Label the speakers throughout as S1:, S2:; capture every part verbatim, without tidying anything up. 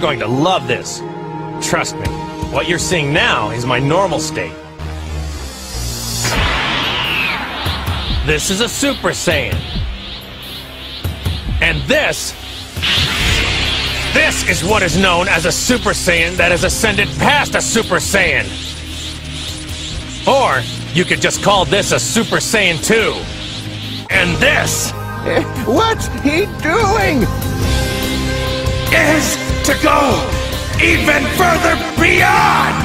S1: going to love this. Trust me, what you're seeing now is my normal state. This is a Super Saiyan. And this... This is what is known as a Super Saiyan that has ascended past a Super Saiyan. Or, you could just call this a Super Saiyan two. And this...
S2: What's he doing?
S1: Is to go even further beyond!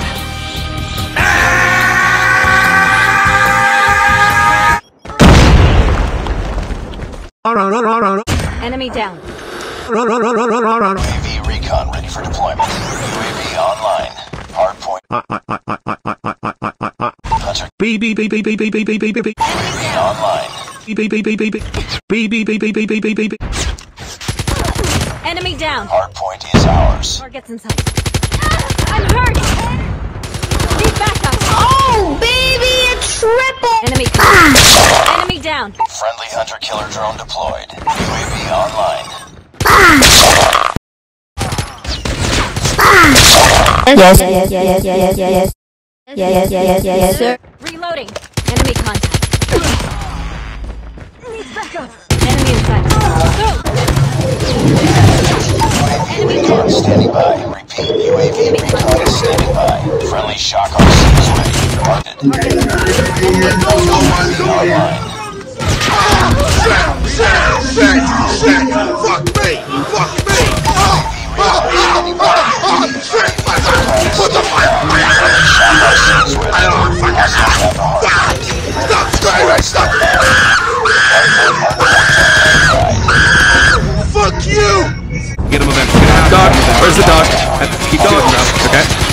S3: Enemy down.
S4: U A V recon ready for deployment. U A V online. Hardpoint. Hunter.
S2: Beep beep beep beep beep beep beep beep beep beep.
S4: U A V online.
S2: Beep beep beep beep beep beep. Beep beep beep beep beep beep beep beep.
S3: Enemy down.
S4: Hardpoint is ours.
S3: Targets in sight. I'm hurt. Need backup.
S5: Oh, baby, a triple.
S3: Enemy. Ah. Enemy down.
S4: Friendly hunter killer drone deployed. U A V online.
S5: Yes, yes, yes, yes, yes, yes, yes. Yes, yes, yes, yes, yes, sir.
S3: Reloading. Enemy contact. Need backup. Enemy in sight. Go.
S4: Recon standing by. Repeat. U A V recon is standing by. Friendly shock R C is ready. Targeted. Online.
S2: Shit! Shit! Shit! Fuck me! Fuck me! Oh! Oh! Oh! Shit! What the fuck? I don't fucking... Stop screaming! Stop! Fuck you!
S6: Get him a man. Dog. Where's the dog? Keep going, bro. Okay.